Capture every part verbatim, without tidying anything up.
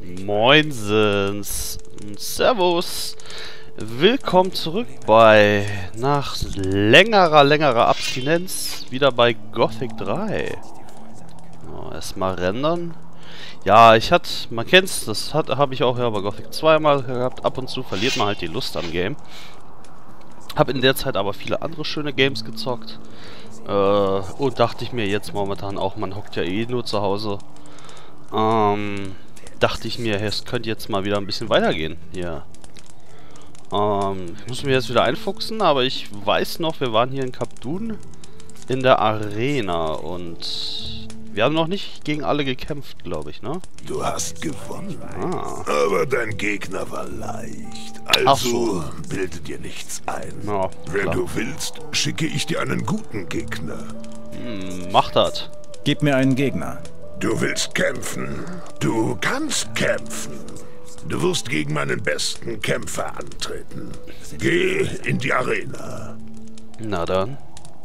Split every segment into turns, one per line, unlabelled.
Moinsens. Servus. Willkommen zurück bei, nach längerer, längerer Abstinenz, wieder bei Gothic drei. So, erstmal rendern. Ja, ich hatte, man kennt's, das hat habe ich auch ja bei Gothic zwei mal gehabt. Ab und zu verliert man halt die Lust am Game. Hab in der Zeit aber viele andere schöne Games gezockt. Äh, und dachte ich mir jetzt momentan auch, man hockt ja eh nur zu Hause. Ähm, dachte ich mir, es könnte jetzt mal wieder ein bisschen weitergehen hier. Ähm, ich muss mich jetzt wieder einfuchsen, aber ich weiß noch, wir waren hier in Kap Dun in der Arena und wir haben noch nicht gegen alle gekämpft, glaube ich, ne?
Du hast gewonnen,
Ah.
aber dein Gegner war leicht. Also
Ach so.
bilde dir nichts ein.
Ja,
Wenn
klar.
du willst, schicke ich dir einen guten Gegner.
Hm, macht das.
Gib mir einen Gegner.
Du willst kämpfen. Du kannst kämpfen. Du wirst gegen meinen besten Kämpfer antreten. Geh in die Arena.
Na dann.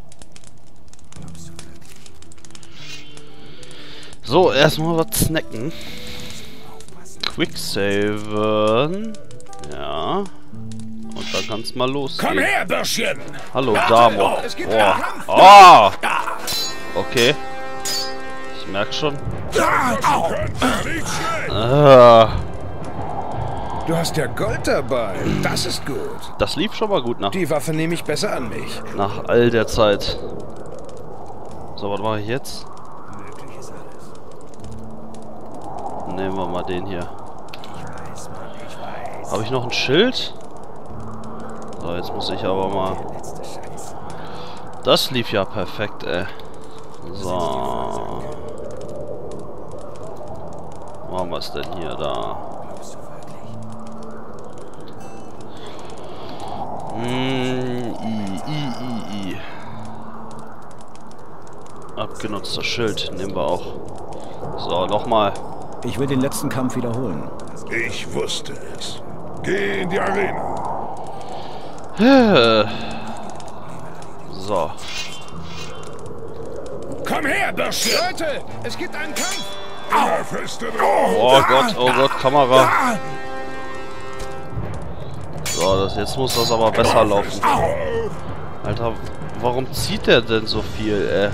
So, erstmal was snacken. Quicksaven. Ja. Und dann kann's mal losgehen.
Komm her, Bürschchen!
Hallo, Damo.
Es gibt
Oh.
einen Kampf.
Oh. Okay. Ich merk schon. Ah,
Du hast ja Gold dabei. Das ist gut.
das lief schon mal gut nach,
Die Waffe nehme ich besser an mich.
nach all der Zeit. So, was mache ich jetzt? Nehmen wir mal den hier. Habe ich noch ein Schild? So, jetzt muss ich aber mal... Das lief ja perfekt, ey. So. Wo haben wir es denn hier? Da. Mm, I, I, I, I. Abgenutzter Schild nehmen wir auch. So, nochmal.
Ich will den letzten Kampf wiederholen.
Ich wusste es. Geh in die Arena.
So.
Komm her, Bürschchen!
Leute, es gibt einen Kampf.
Immer feste drauf.
Oh Gott, oh Gott, Kamera. So, das, jetzt muss das aber besser laufen. Alter, warum zieht der denn so viel, ey?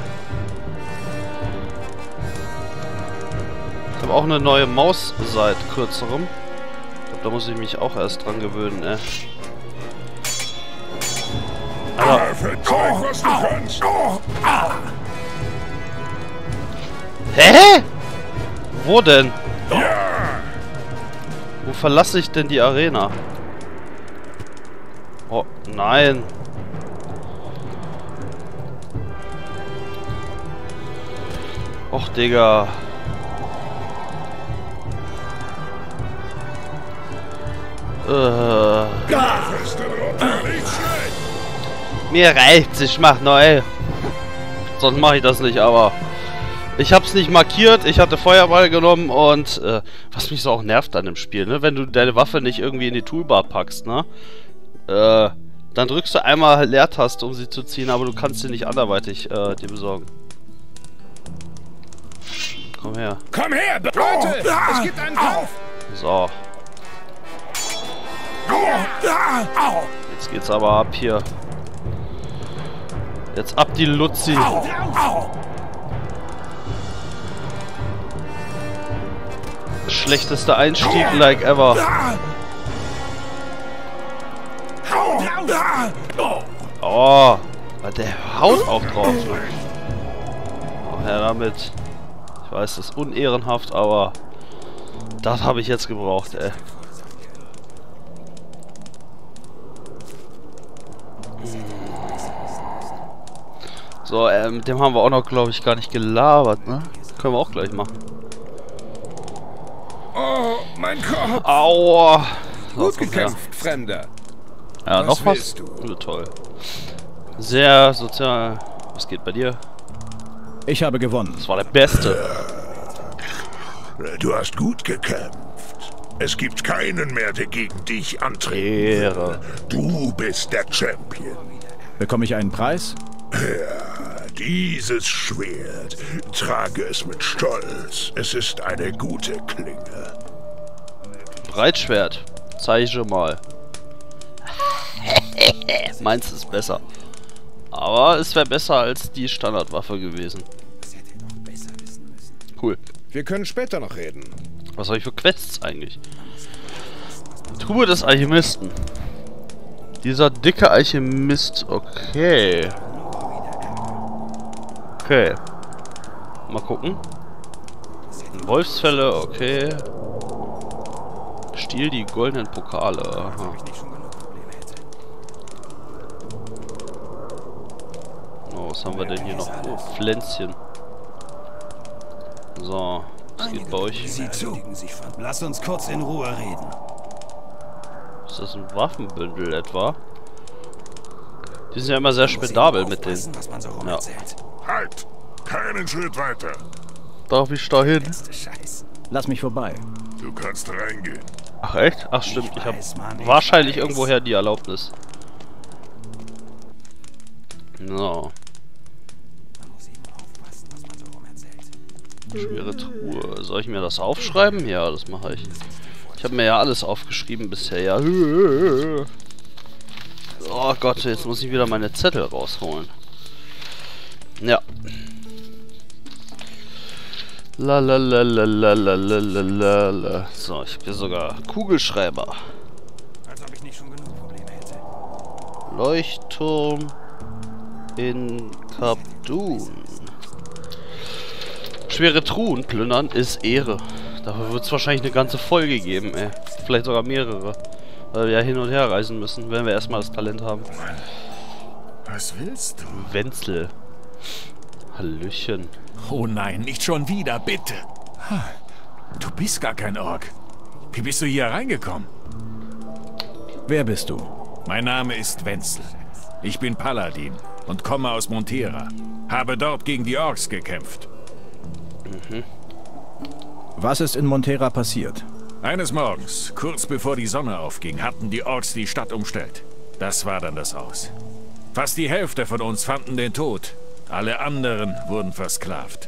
Ich habe auch eine neue Maus seit kürzerem. Ich glaube, da muss ich mich auch erst dran gewöhnen, ey. Alter.
Zeig, was du kannst.
Hä? Wo denn? Wo verlasse ich denn die Arena? Oh, nein. Och, Digga. Äh.
Feste drauf. Nicht schlecht.
Mir reicht's, ich mach neu. Sonst mache ich das nicht, aber ich hab's nicht markiert, ich hatte Feuerball genommen und äh, was mich so auch nervt an dem Spiel, ne, wenn du deine Waffe nicht irgendwie in die Toolbar packst, ne, äh, dann drückst du einmal Leertaste, um sie zu ziehen, aber du kannst sie nicht anderweitig äh, dir besorgen. Komm her.
Komm her, Leute, es gibt einen Kampf.
So. Jetzt geht's aber ab hier. Jetzt ab die Luzi. Schlechtester Einstieg like ever. Oh, der haut auch drauf. Ne? Oh, her damit. Ich weiß, das ist unehrenhaft, aber das habe ich jetzt gebraucht, ey. So, äh, mit dem haben wir auch noch, glaube ich, gar nicht gelabert, ne? Können wir auch gleich machen.
Oh, mein Kopf.
Aua! So,
Gut
komm her.
gekämpft, Fremder.
Ja,
Was
noch was?
willst du?
Ja, toll. Sehr sozial. Was geht bei dir?
Ich habe gewonnen.
Das war der Beste.
Du hast gut gekämpft. Es gibt keinen mehr, der gegen dich antreten
Ehre.
will. Du bist der Champion.
Bekomme ich einen Preis?
Ja, dieses Schwert. Trage es mit Stolz. Es ist eine gute Klinge.
Breitschwert. Zeige ich mal. Meins ist besser. Aber es wäre besser als die Standardwaffe gewesen. Cool.
Wir können später noch reden.
Was habe ich für Quests eigentlich? Truhe des Alchemisten. Dieser dicke Alchemist. Okay. Okay. Mal gucken. Wolfsfälle, okay. Stiehl die goldenen Pokale. Aha. Oh, was haben wir denn hier noch? Oh, Pflänzchen. So, was geht bei euch?
Sieh zu. Lass uns kurz in Ruhe reden.
Ist das ein Waffenbündel etwa? Die sind ja immer sehr spendabel mit denen. Ja.
Halt! Keinen Schritt weiter.
Darf ich da hin?
Lass mich vorbei.
Du kannst reingehen.
Ach echt? Ach stimmt, ich habe wahrscheinlich irgendwoher die Erlaubnis. So. Schwere Truhe. Soll ich mir das aufschreiben? Ja, das mache ich. Ich habe mir ja alles aufgeschrieben bisher, ja. Oh Gott, jetzt muss ich wieder meine Zettel rausholen. Ja. La la la la la la la la la. So, ich habe hier sogar Kugelschreiber.
Als ob ich nicht schon genug Probleme hätte.
Leuchtturm in Kabdun. Schwere Truhen plündern ist Ehre. Dafür wird es wahrscheinlich eine ganze Folge geben, ey. Vielleicht sogar mehrere. Weil wir ja hin und her reisen müssen, wenn wir erstmal das Talent haben.
Was willst du?
Wenzel. Hallöchen.
Oh nein, nicht schon wieder, bitte. Du bist gar kein Ork. Wie bist du hier reingekommen?
Wer bist du?
Mein Name ist Wenzel. Ich bin Paladin und komme aus Montera. Habe dort gegen die Orks gekämpft.
Mhm.
Was ist in Montera passiert?
Eines Morgens, kurz bevor die Sonne aufging, hatten die Orks die Stadt umstellt. Das war dann das Aus. Fast die Hälfte von uns fanden den Tod. Alle anderen wurden versklavt.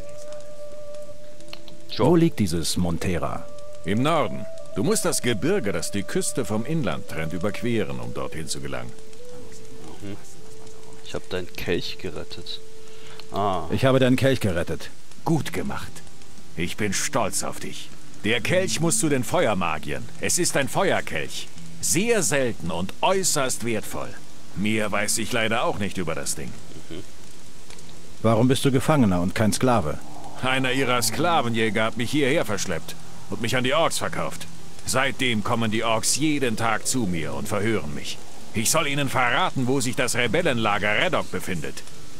Wo liegt dieses Montera?
Im Norden. Du musst das Gebirge, das die Küste vom Inland trennt, überqueren, um dorthin zu gelangen.
Mhm. Ich habe deinen Kelch gerettet. Ah.
Ich habe deinen Kelch gerettet.
Gut gemacht. Ich bin stolz auf dich. Der Kelch muss zu den Feuermagiern. Es ist ein Feuerkelch. Sehr selten und äußerst wertvoll. Mehr weiß ich leider auch nicht über das Ding.
Mhm.
Warum bist du Gefangener und kein Sklave?
Einer ihrer Sklavenjäger hat mich hierher verschleppt und mich an die Orks verkauft. Seitdem kommen die Orks jeden Tag zu mir und verhören mich. Ich soll ihnen verraten, wo sich das Rebellenlager Redok befindet.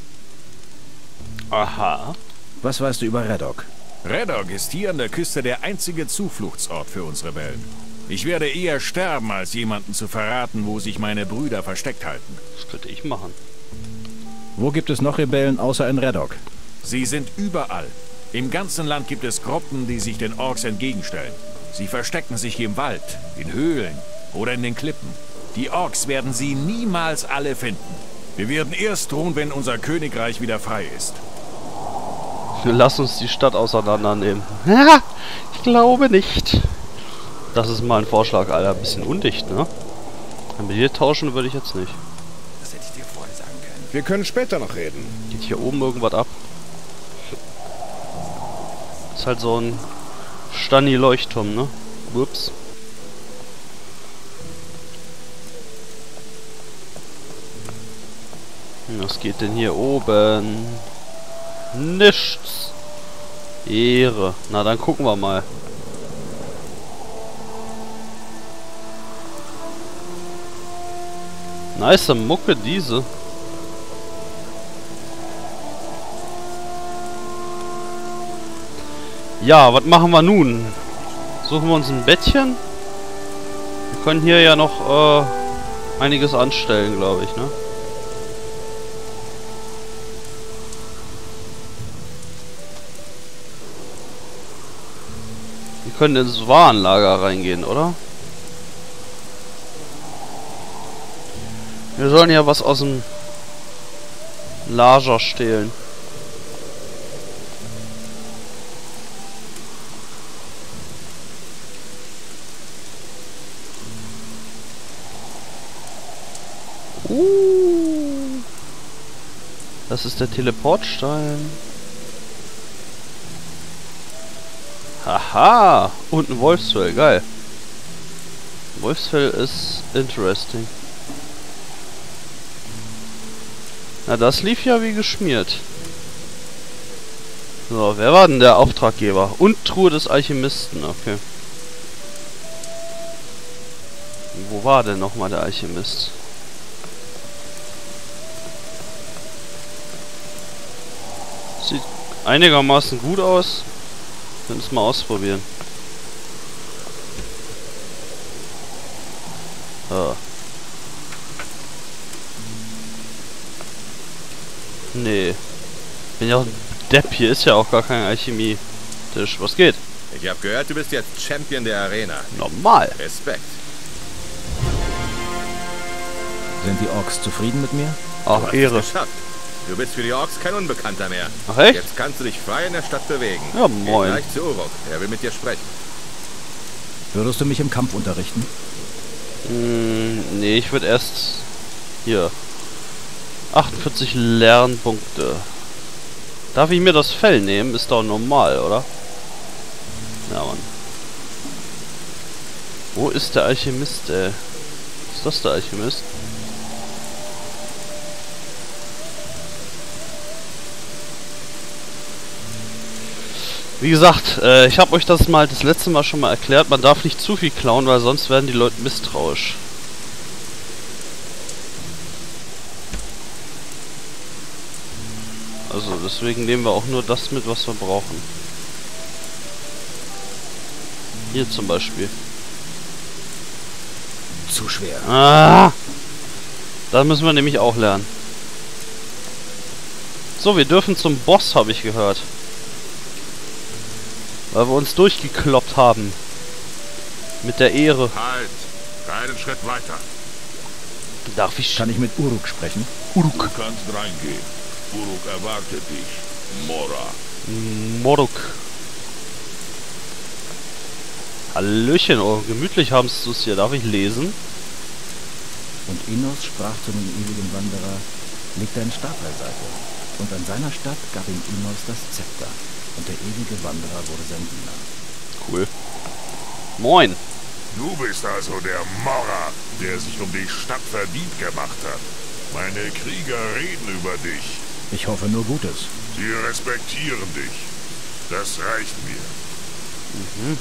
Aha.
Was weißt du über Redok?
Redok ist hier an der Küste der einzige Zufluchtsort für uns Rebellen. Ich werde eher sterben, als jemanden zu verraten, wo sich meine Brüder versteckt halten.
Das könnte ich machen.
Wo gibt es noch Rebellen außer in Redok?
Sie sind überall. Im ganzen Land gibt es Gruppen, die sich den Orks entgegenstellen. Sie verstecken sich im Wald, in Höhlen oder in den Klippen. Die Orks werden sie niemals alle finden. Wir werden erst ruhen, wenn unser Königreich wieder frei ist.
Lass uns die Stadt auseinandernehmen. Ja, ich glaube nicht. Das ist mal ein Vorschlag, Alter. Ein bisschen undicht, ne? Mit dir tauschen würde ich jetzt nicht.
Das hätte ich dir vorher sagen können.
Wir können später noch reden.
Geht hier oben irgendwas ab? Ist halt so ein Stani-Leuchtturm, ne? Ups. Was geht denn hier oben? Nichts. Ehre. Na, dann gucken wir mal. Nice Mucke, diese. Ja, was machen wir nun? Suchen wir uns ein Bettchen? Wir können hier ja noch äh, einiges anstellen, glaube ich, ne? Wir können ins Warenlager reingehen, oder? Wir sollen ja was aus dem Lager stehlen. Uh, das ist der Teleportstein. Haha! Und ein Wolfsfell, geil. Wolfsfell ist interesting. Na, das lief ja wie geschmiert. So, wer war denn der Auftraggeber? Und Truhe des Alchemisten, okay. Wo war denn nochmal der Alchemist? Sieht einigermaßen gut aus. Wir können es mal ausprobieren. Ah. Nee. Bin ja auch ein Depp, hier ist ja auch gar kein Alchemie-Tisch. Was geht?
Ich habe gehört, du bist jetzt Champion der Arena.
Normal.
Respekt.
Sind die Orks zufrieden mit mir?
Ach,
Du hast
Ehre.
es geschafft. Du bist für die Orks kein Unbekannter mehr.
Ach echt?
Jetzt kannst du dich frei in der Stadt bewegen.
Ja,
Geh
moin.
gleich zu Uruk. Er will mit dir sprechen.
Würdest du mich im Kampf unterrichten?
Hm, nee, ich würde erst... Hier. achtundvierzig Lernpunkte. Darf ich mir das Fell nehmen? Ist doch normal, oder? Ja, Mann. Wo ist der Alchemist, ey? Ist das der Alchemist? Wie gesagt, äh, ich habe euch das mal das letzte Mal schon mal erklärt. Man darf nicht zu viel klauen, weil sonst werden die Leute misstrauisch. Also deswegen nehmen wir auch nur das mit, was wir brauchen. Hier zum Beispiel.
Zu schwer.
Ah! Da müssen wir nämlich auch lernen. So, wir dürfen zum Boss, habe ich gehört. Weil wir uns durchgekloppt haben. Mit der Ehre.
Halt! Keinen Schritt weiter.
Darf ich...
Kann ich mit Uruk sprechen?
Du kannst reingehen. Uruk erwartet dich. Mora.
Moruk. Hallöchen, oh, gemütlich haben sie es hier. Darf ich lesen?
Und Innos sprach zu dem ewigen Wanderer, leg deinen Stab beiseite. Und an seiner Stadt gab ihm Innos das Zepter. Und der ewige Wanderer wurde sein Diener.
Cool. Moin.
Du bist also der Mora, der sich um die Stadt verdient gemacht hat. Meine Krieger reden über dich.
Ich hoffe nur Gutes.
Sie respektieren dich. Das reicht mir.
Mhm.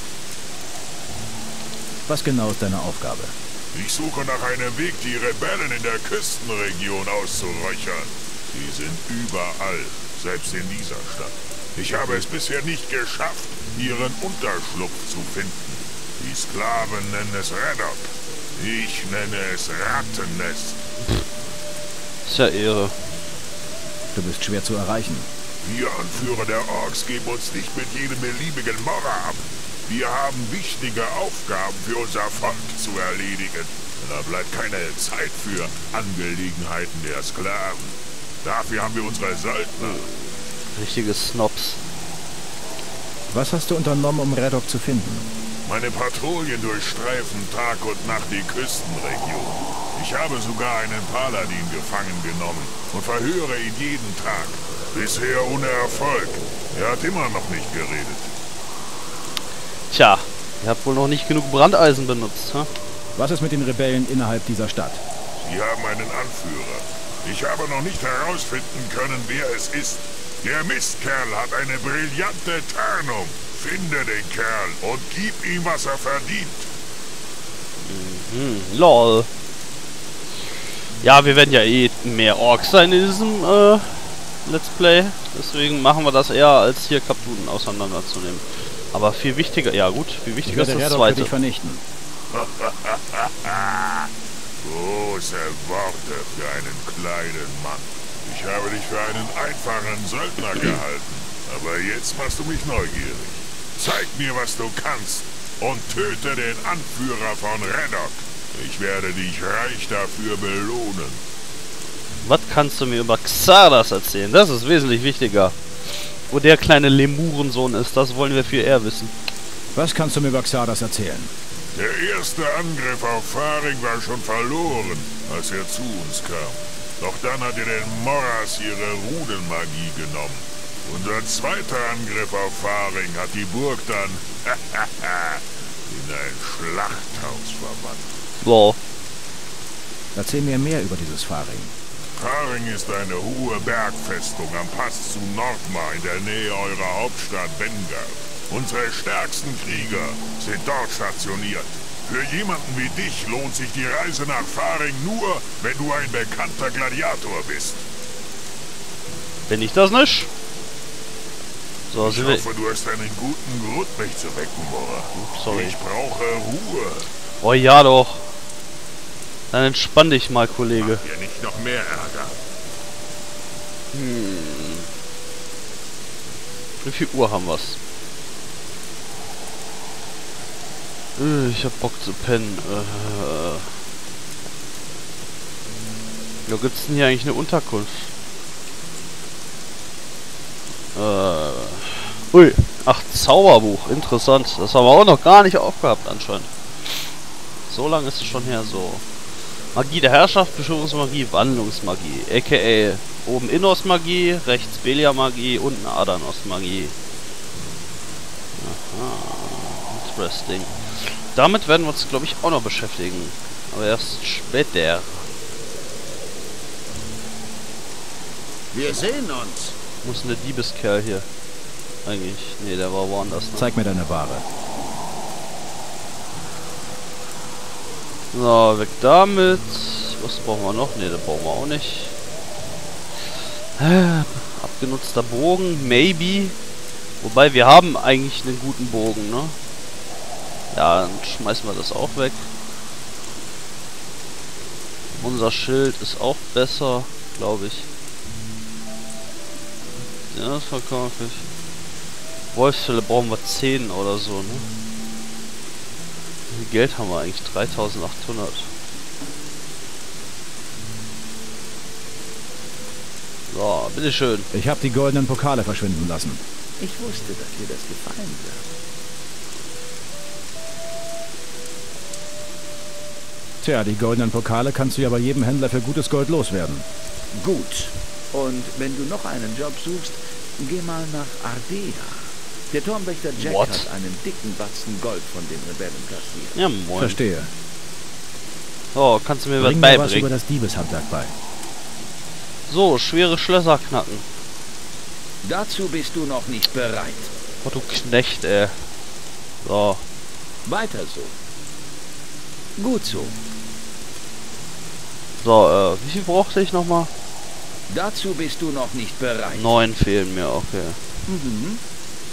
Was genau ist deine Aufgabe?
Ich suche nach einem Weg, die Rebellen in der Küstenregion auszuräuchern. Sie sind überall, selbst in dieser Stadt. Ich habe es bisher nicht geschafft, ihren Unterschlupf zu finden. Die Sklaven nennen es Redok. Ich nenne es Rattennest.
Ist ja Ehre.
Du bist schwer zu erreichen.
Wir Anführer der Orks geben uns nicht mit jedem beliebigen Mora ab. Wir haben wichtige Aufgaben für unser Volk zu erledigen. Da bleibt keine Zeit für Angelegenheiten der Sklaven. Dafür haben wir unsere Söldner.
Richtige Snobs.
Was hast du unternommen, um Redok zu finden?
Meine Patrouillen durchstreifen Tag und Nacht die Küstenregion. Ich habe sogar einen Paladin gefangen genommen und verhöre ihn jeden Tag. Bisher ohne Erfolg. Er hat immer noch nicht geredet.
Tja, ihr habt wohl noch nicht genug Brandeisen benutzt, ha?
Was ist mit den Rebellen innerhalb dieser Stadt?
Sie haben einen Anführer. Ich habe noch nicht herausfinden können, wer es ist. Der Mistkerl hat eine brillante Tarnung. Finde den Kerl und gib ihm, was er verdient.
Mhm, lol. Ja, wir werden ja eh mehr Orks sein in diesem äh, Let's Play. Deswegen machen wir das eher, als hier Kaputen auseinanderzunehmen. Aber viel wichtiger, ja gut, viel
Ich
wichtiger ist
werde
das
Redok für
zweite.
dich vernichten.
Große Worte für einen kleinen Mann. Ich habe dich für einen einfachen Söldner gehalten. Aber jetzt machst du mich neugierig. Zeig mir, was du kannst. Und töte den Anführer von Redok. Ich werde dich reich dafür belohnen.
Was kannst du mir über Xardas erzählen? Das ist wesentlich wichtiger. Wo der kleine Lemurensohn ist, das wollen wir viel eher wissen.
Was kannst du mir über Xardas erzählen?
Der erste Angriff auf Faring war schon verloren, als er zu uns kam. Doch dann hat er den Moras ihre Rudenmagie genommen. Unser zweiter Angriff auf Faring hat die Burg dann in ein Schlachthaus verwandelt.
Wow.
Erzähl mir mehr über dieses Faring.
Faring ist eine hohe Bergfestung am Pass zu Nordmar in der Nähe eurer Hauptstadt Bengal. Unsere stärksten Krieger sind dort stationiert. Für jemanden wie dich lohnt sich die Reise nach Faring nur, wenn du ein bekannter Gladiator bist.
Bin ich das nicht? So,
Ich
sind wir...
hoffe, du hast einen guten Grund, mich zu wecken, Mora.
Sorry.
Ich brauche Ruhe.
Oh ja doch. Dann entspann dich mal, Kollege.
Mach dir nicht noch mehr Ärger.
Hm. Wie viel Uhr haben wir's? Äh, Ich hab Bock zu pennen. Äh. Wo gibt's denn hier eigentlich eine Unterkunft? Äh. Ui. Ach, Zauberbuch. Interessant. Das haben wir auch noch gar nicht aufgehabt anscheinend. So lange ist es schon her. So. Magie der Herrschaft, Beschwörungsmagie, Wandlungsmagie. A K A oben Innos-Magie, rechts Belia-Magie, unten Adanos-Magie. Aha. Interesting. Damit werden wir uns, glaube ich, auch noch beschäftigen. Aber erst später.
Wir sehen uns.
Wo ist denn der Diebeskerl hier? Eigentlich. Nee, der war woanders. Ne?
Zeig mir deine Ware.
So, weg damit. Was brauchen wir noch? Ne, das brauchen wir auch nicht. Äh, abgenutzter Bogen, maybe. Wobei, wir haben eigentlich einen guten Bogen, ne? Ja, dann schmeißen wir das auch weg. Unser Schild ist auch besser, glaube ich. Ja, das verkaufe ich. Wolfsfälle brauchen wir zehn oder so, ne? Wie viel Geld haben wir eigentlich? dreitausendachthundert. So, bitteschön.
Ich habe die goldenen Pokale verschwinden lassen.
Ich wusste, dass dir das gefallen wird.
Tja, die goldenen Pokale kannst du ja bei jedem Händler für gutes Gold loswerden.
Gut. Und wenn du noch einen Job suchst, geh mal nach Ardea. Der Turmwächter Jack
What?
hat einen dicken Batzen Gold von den Rebellen kassiert.
Ja, moin.
Verstehe.
So, kannst du mir was
Bring mir was über
beibringen?
das Diebeshandwerk bei.
So, schwere Schlösser knacken.
Dazu bist du noch nicht bereit.
Oh, du Knecht, ey. So.
Weiter so. Gut so.
So, äh, wie viel brauchte ich nochmal?
Dazu bist du noch nicht bereit.
Neun fehlen mir, okay.
Mhm.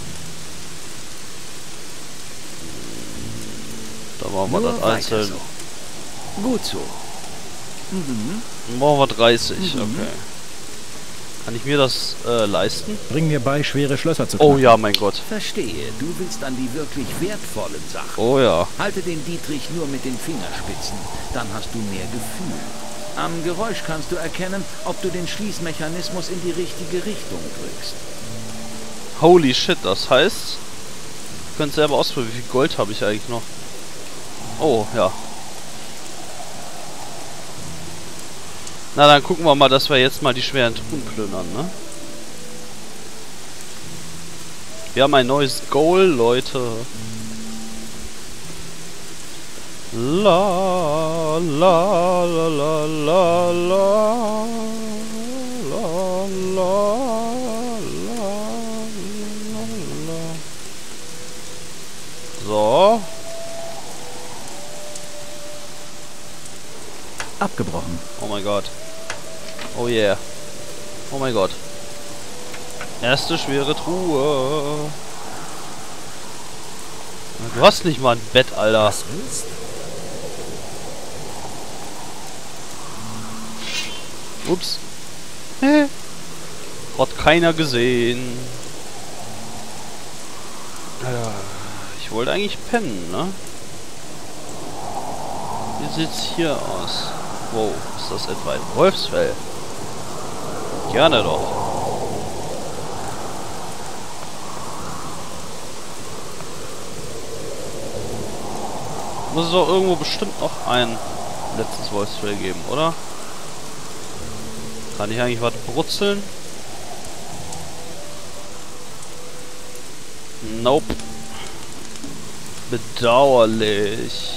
Da machen wir
Nur
das
weiter
einzeln.
so. Gut so. Mhm.
Dann machen wir dreißig,
Mhm.
okay. Kann ich mir das äh, leisten?
Bring mir bei, schwere Schlösser zu knacken.
Oh ja, mein Gott.
Verstehe. Du willst an die wirklich wertvollen Sachen.
Oh ja.
Halte den Dietrich nur mit den Fingerspitzen. Dann hast du mehr Gefühl. Am Geräusch kannst du erkennen, ob du den Schließmechanismus in die richtige Richtung drückst.
Holy shit, das heißt... Ich könnte selber ausprobieren, wie viel Gold habe ich eigentlich noch? Oh, ja. Na, dann gucken wir mal, dass wir jetzt mal die schweren Truhen plündern, ne? Wir haben ein neues Goal, Leute. La la la la la la la la la. So.
Abgebrochen.
Oh mein Gott. Oh yeah. Oh mein Gott. Erste schwere Truhe. Du hast nicht mal ein Bett, Alter. Ups. Hä? Hat keiner gesehen. Alter. Ich wollte eigentlich pennen, ne? Wie sieht's hier aus? Wow, ist das etwa ein Wolfsfell? Gerne doch. Muss es doch irgendwo bestimmt noch ein letztes Wolfsfell geben, oder? Kann ich eigentlich was brutzeln? Nope. Bedauerlich.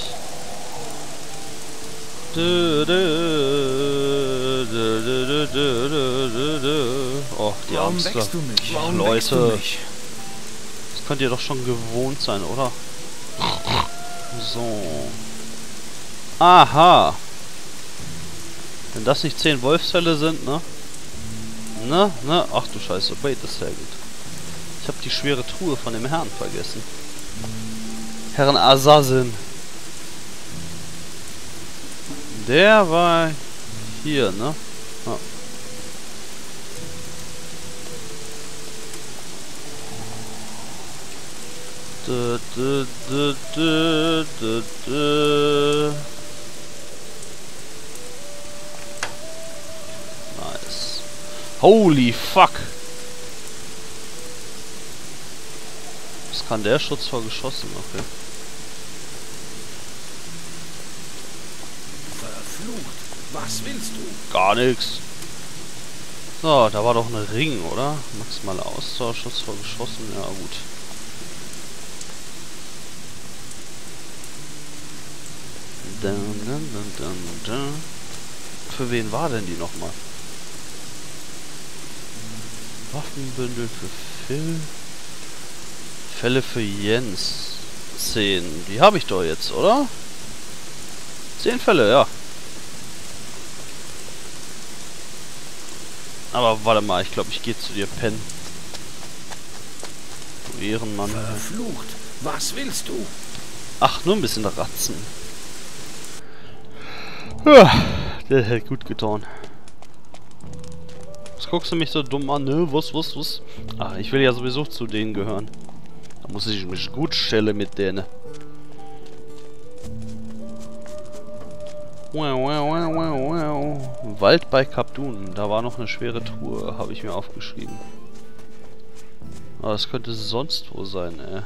Du, du, du, du, du, du, du. Oh, die
Warum
Amster.
wächst du nicht?
Ach,
Warum
Leute.
wächst du nicht?
Das könnt ihr doch schon gewohnt sein, oder? So. Aha. Wenn das nicht zehn Wolfsfälle sind, ne? Ne? Ne? Ach du Scheiße. Wait a second. Ich habe die schwere Truhe von dem Herrn vergessen. Herrn Assassin. Der war hier, ne? Ah. Dö, dö, dö, dö, dö, dö. Nice. Holy fuck! Was kann der Schutz vor Geschossen? Okay.
Verflucht. Was willst du?
Gar nichts. So, da war doch ein Ring, oder? Maximaler Ausdauer, Schutz vor Geschossen. Ja, gut. Dun, dun, dun, dun, dun. Für wen war denn die nochmal? Waffenbündel für Phil. Fälle für Jens. Zehn. Die habe ich doch jetzt, oder? Zehn Fälle, ja. Aber warte mal, ich glaube, ich gehe zu dir pennen. Du Ehrenmann.
Verflucht. Was willst du?
Ach, nur ein bisschen Ratzen. Ja, der hätte gut getan. Was guckst du mich so dumm an? Ne? Was, was, was? Ach, ich will ja sowieso zu denen gehören. Da muss ich mich gut stellen mit denen. Wow, wow, wow, wow, wow. Wald bei Kapdun. Da war noch eine schwere Truhe, habe ich mir aufgeschrieben. Aber das könnte sonst wo sein, ey.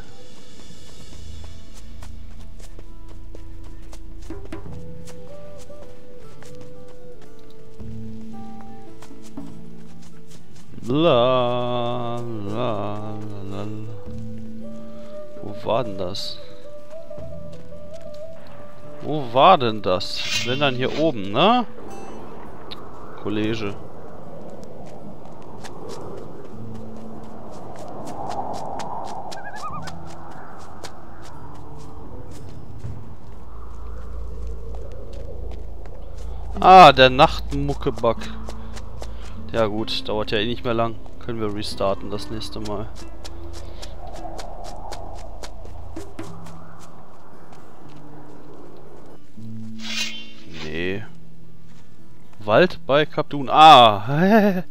La, la, la, la. Wo war denn das? Wo war denn das? Wenn dann hier oben, ne? Kollege. Ah, der Nachtmuckeback. Ja gut, dauert ja eh nicht mehr lang. Können wir restarten das nächste Mal. Nee. Wald bei Kapdun. Ah!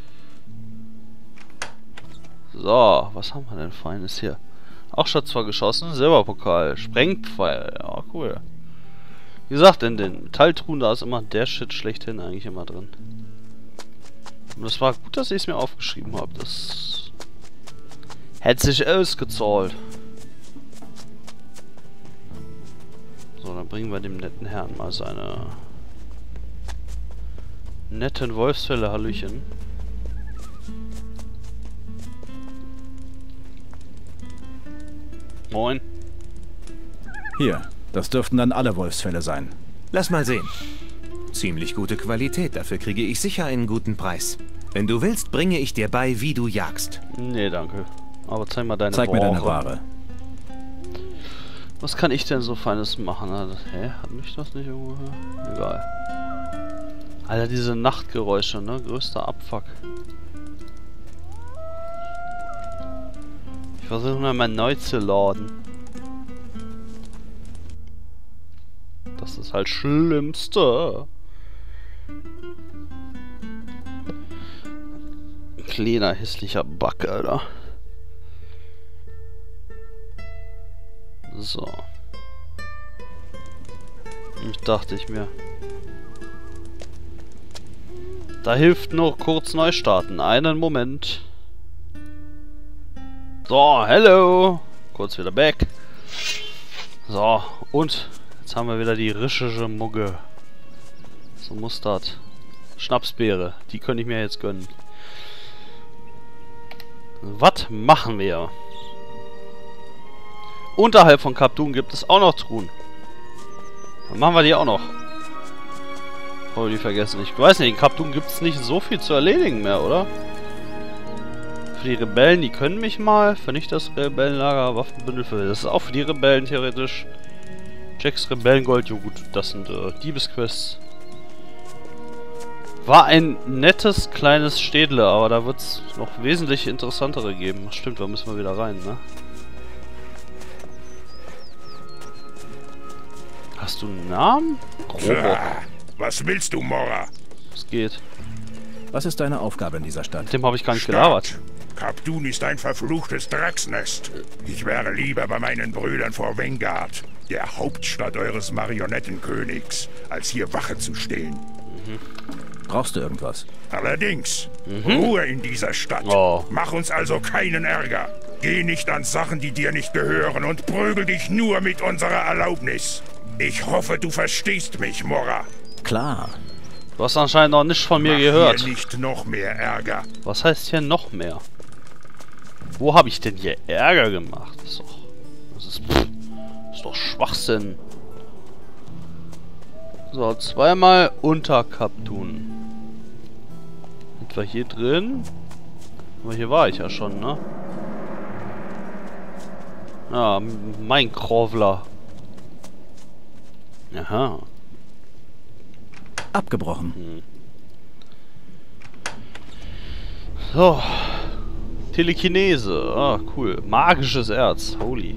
So, was haben wir denn Feines hier? Auch Schatz zwar geschossen, Silberpokal, Sprengpfeil. Ja, cool. Wie gesagt, in den Metalltruhen, da ist immer der Shit schlechthin eigentlich immer drin. Und das war gut, dass ich es mir aufgeschrieben habe. Das hätte sich ausgezahlt. So, dann bringen wir dem netten Herrn mal seine netten Wolfsfälle. Hallöchen. Moin.
Hier, das dürften dann alle Wolfsfälle sein.
Lass mal sehen. Ziemlich gute Qualität, dafür kriege ich sicher einen guten Preis. Wenn du willst, bringe ich dir bei, wie du jagst.
Nee, danke. Aber zeig mal deine
Zeig
Ware.
mir deine Ware.
Was kann ich denn so Feines machen? Also, hä? Hat mich das nicht irgendwo her? Egal. Alter, diese Nachtgeräusche, ne? Größter Abfuck. Ich versuche mal neu zu laden. Das ist halt Schlimmste. Kleiner, hässlicher Bug, Alter. So. Ich dachte ich mir. Da hilft nur kurz neu starten. Einen Moment. So, hello. Kurz wieder back. So, und Jetzt haben wir wieder die rischische Mugge. So muss das. Schnapsbeere, die könnte ich mir jetzt gönnen. Was machen wir? Unterhalb von Kap Dun gibt es auch noch Truhen. Dann machen wir die auch noch. Oh, die vergessen. Ich weiß nicht, in Kap Dun gibt es nicht so viel zu erledigen mehr, oder? Für die Rebellen, die können mich mal. Vernicht das Rebellenlager, Waffenbündel für. Das ist auch für die Rebellen theoretisch. Jacks Rebellengold, jo gut, das sind äh, Diebesquests. War ein nettes kleines Städle, aber da wird es noch wesentlich interessantere geben. Stimmt, da müssen wir wieder rein, ne? Hast du einen Namen? Robot.
Was willst du, Mora?
Was geht?
Was ist deine Aufgabe in dieser Stadt?
Mit dem habe ich gar nicht gelabert.
Kap Dun ist ein verfluchtes Drecksnest. Ich wäre lieber bei meinen Brüdern vor Vanguard, der Hauptstadt eures Marionettenkönigs, als hier Wache zu stehen.
Mhm. Brauchst du irgendwas?
Allerdings. Mhm. Ruhe in dieser Stadt.
Oh.
Mach uns also keinen Ärger. Geh nicht an Sachen, die dir nicht gehören und prügel dich nur mit unserer Erlaubnis. Ich hoffe, du verstehst mich, Mora.
Klar.
Du hast anscheinend noch nicht von mir
Mach
gehört.
Hier nicht noch mehr Ärger.
Was heißt hier noch mehr? Wo habe ich denn hier Ärger gemacht? Das ist doch, das ist, pff, das ist doch Schwachsinn. So, zweimal unter Kap Dun. Etwa hier drin? Aber hier war ich ja schon, ne? Ja, mein Krovler. Aha.
Abgebrochen.
Hm. So. Telekinese. Ah, cool. Magisches Erz. Holy.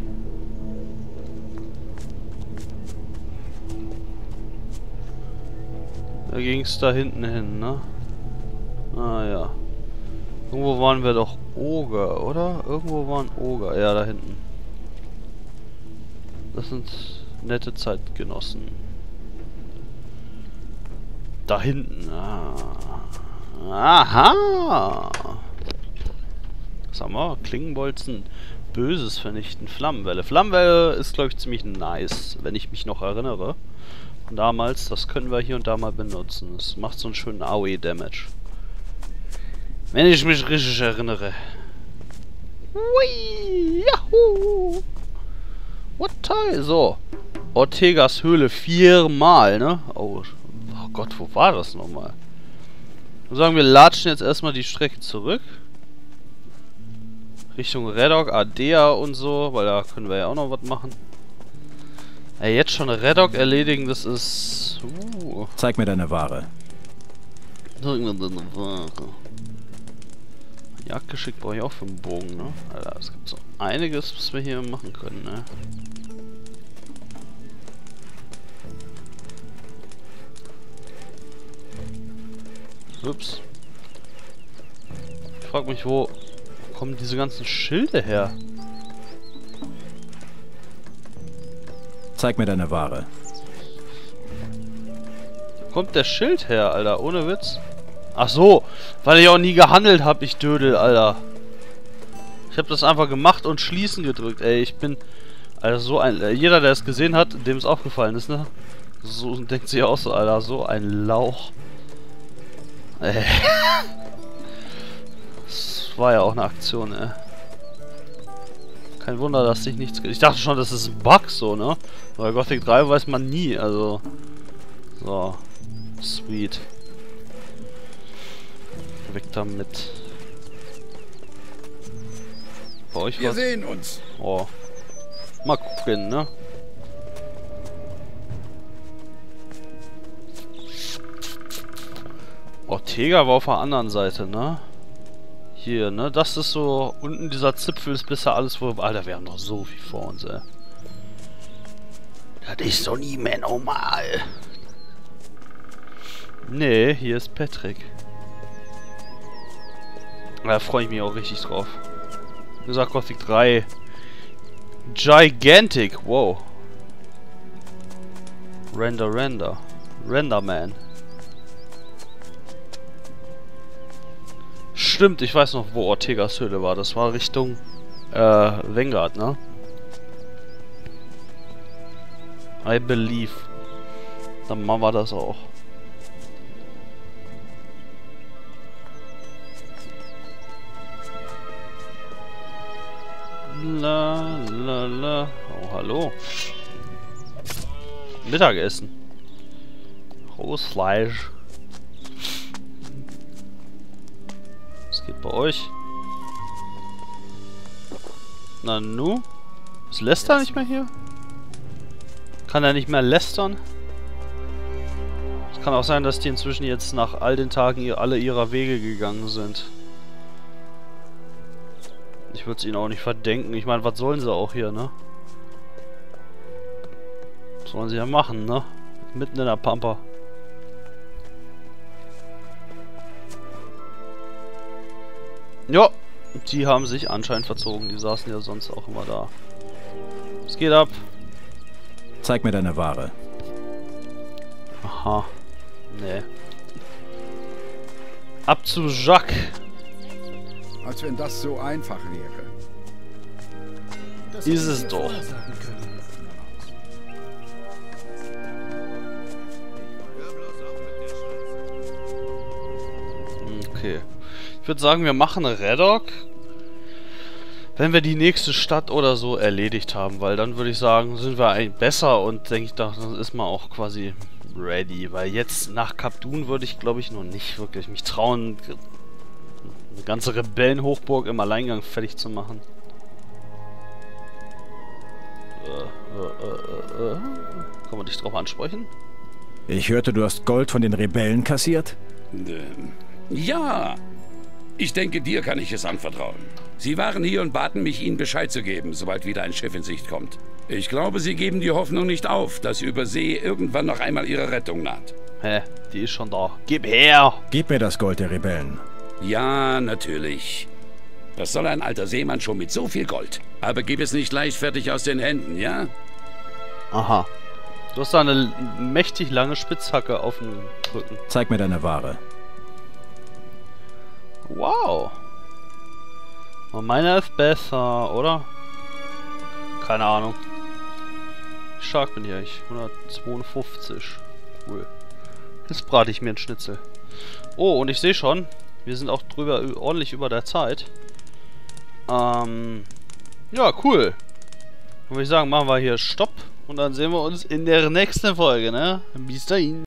Da ging es da hinten hin, ne? Ah, ja. Irgendwo waren wir doch Oger, oder? Irgendwo waren Oger. Ja, da hinten. Das sind nette Zeitgenossen. Da hinten. Ah. Aha! Was haben wir? Klingenbolzen. Böses vernichten. Flammenwelle. Flammenwelle ist, glaube ich, ziemlich nice, wenn ich mich noch erinnere. Von damals, das können wir hier und da mal benutzen. Das macht so einen schönen A O E-Damage. Wenn ich mich richtig erinnere. Hui! Yahoo! What time? So. Ortegas Höhle viermal, ne? Oh, oh Gott, wo war das nochmal? Und sagen wir, latschen jetzt erstmal die Strecke zurück. Richtung Redok, Adea und so, weil da können wir ja auch noch was machen. Ey, jetzt schon Redok erledigen, das ist... Uh.
Zeig mir deine Ware.
Zeig mir deine Ware. Jagdgeschick brauche ich auch für einen Bogen, ne? Alter, es gibt so einiges, was wir hier machen können, ne? Ups. Ich frag mich, wo kommen diese ganzen Schilde her?
Zeig mir deine Ware.
Wo kommt der Schild her, Alter? Ohne Witz. Ach so, weil ich auch nie gehandelt habe, ich Dödel, Alter. Ich habe das einfach gemacht und schließen gedrückt, ey. Ich bin... Alter, so ein... Jeder, der es gesehen hat, dem es aufgefallen ist, ne? So denkt sich auch so, Alter. So ein Lauch. Ey. Das war ja auch eine Aktion, ey. Kein Wunder, dass sich nichts... Ich dachte schon, das ist ein Bug, so, ne? Bei Gothic drei weiß man nie, also... So. Sweet. Weg damit. Bei euch
Wir
was?
sehen uns.
Oh. Mal gucken, ne? Ortega war auf der anderen Seite, ne? Hier, ne? Das ist so... Unten dieser Zipfel ist bisher alles, wo... Alter, wir haben noch so viel vor uns, ey. Das ist doch nie mehr normal. Nee, hier ist Patrick. Da freue ich mich auch richtig drauf. Wie gesagt, Gothic drei. Gigantic, wow. Render, Render. Renderman. Stimmt, ich weiß noch, wo Ortegas Höhle war. Das war Richtung äh, Vanguard, ne? I believe. Dann machen wir das auch. La la la. Oh, hallo. Mittagessen. Rohes Fleisch. Was geht bei euch? Na nu? Ist Lester nicht mehr hier? Kann er nicht mehr lästern? Es kann auch sein, dass die inzwischen jetzt nach all den Tagen ihr, alle ihrer Wege gegangen sind. Ich würde es ihnen auch nicht verdenken. Ich meine, was sollen sie auch hier, ne? Was sollen sie ja machen, ne? Mitten in der Pampa. Ja, die haben sich anscheinend verzogen. Die saßen ja sonst auch immer da. Es geht ab.
Zeig mir deine Ware.
Aha. Nee. Ab zu Jacques.
Als wenn das so einfach wäre.
Ist es doch. Okay. Ich würde sagen, wir machen Redok, wenn wir die nächste Stadt oder so erledigt haben, weil dann würde ich sagen, sind wir eigentlich besser und denke ich, dann ist man auch quasi ready, weil jetzt nach Kapdun würde ich, glaube ich, noch nicht wirklich mich trauen, eine ganze Rebellenhochburg im Alleingang fertig zu machen. Äh, äh, äh, äh. Kann man dich drauf ansprechen?
Ich hörte, du hast Gold von den Rebellen kassiert?
Ähm, ja. Ich denke, dir kann ich es anvertrauen. Sie waren hier und baten mich, Ihnen Bescheid zu geben, sobald wieder ein Schiff in Sicht kommt. Ich glaube, Sie geben die Hoffnung nicht auf, dass über See irgendwann noch einmal Ihre Rettung naht.
Hä, die ist schon da. Gib her!
Gib mir das Gold der Rebellen.
Ja, natürlich. Was soll ein alter Seemann schon mit so viel Gold? Aber gib es nicht leichtfertig aus den Händen, ja?
Aha. Du hast da eine mächtig lange Spitzhacke auf dem Rücken.
Zeig mir deine Ware.
Wow. Und meiner ist besser, oder? Keine Ahnung. Wie stark bin ich eigentlich? hundertzweiundfünfzig. Cool. Jetzt brate ich mir einen Schnitzel. Oh, und ich sehe schon, wir sind auch drüber ordentlich über der Zeit. Ähm. Ja, cool. Dann würde ich sagen, machen wir hier Stopp. Und dann sehen wir uns in der nächsten Folge, ne? Bis dahin.